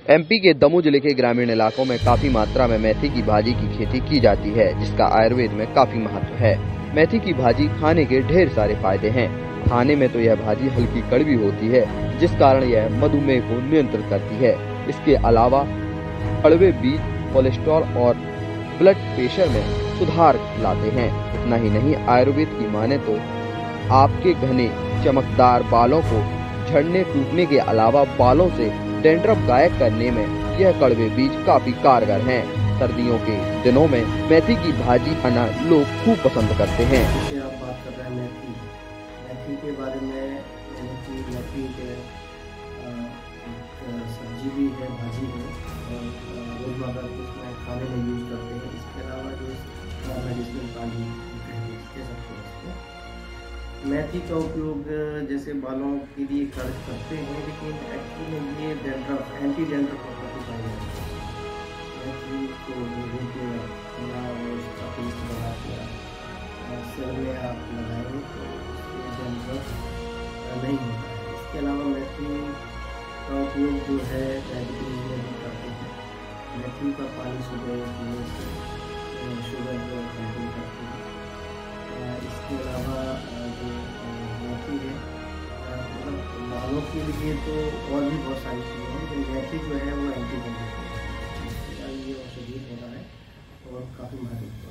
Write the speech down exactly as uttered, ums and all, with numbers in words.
MP के दमोह जिले के ग्रामीण इलाकों में काफी मात्रा में मेथी की भाजी की खेती की जाती है, जिसका आयुर्वेद में काफी महत्व है। मेथी की भाजी खाने के ढेर सारे फायदे हैं। खाने में तो यह भाजी हल्की कड़वी होती है, जिस कारण यह मधुमेह को नियंत्रित करती है। इसके अलावा कड़वे बीज कोलेस्ट्रॉल और ब्लड प्रेशर में सुधार लाते हैं। इतना ही नहीं, आयुर्वेद की माने तो आपके घने चमकदार बालों को झड़ने टूटने के अलावा बालों से डैंड्रफ गायब करने में यह कड़वे बीज काफी कारगर हैं। सर्दियों के दिनों में मेथी की भाजी खाना लोग खूब पसंद करते हैं। आप बात कर रहे हैं मेथी मेथी के बारे में। मेथी मेथी के सब्जी भी है, भाजी है और रोजमर्रा उसमें खाने में यूज करते हैं। इसके अलावा जो मेडिसिनल पानी कह सकते हैं इसको। मेथी का उपयोग जैसे बालों के लिए कर करते हैं, लेकिन एक्चुअली में ये डैंड्रफ एंटी डैंड्रफ प्रॉपर्टी पाई जाती है। मेथी को भून के रखना और उसका पेस्ट बना के सिर में आप लगाएंगे तो उससे डैंड्रफ नहीं होता है। इसके अलावा मेथी का उपयोग जो है डायबिटीज में भी करते हैं। मेथी का पानी सुबह पीने से शुगर कंट्रोल करती है। इसके अलावा जो मेथी है मतलब बालों के लिए तो और भी बहुत सारी चीज़ें हैं, लेकिन मेथी जो है वो एंटी डैंड्रफ है, ये औषधि होता है और काफ़ी महत्वपूर्ण है।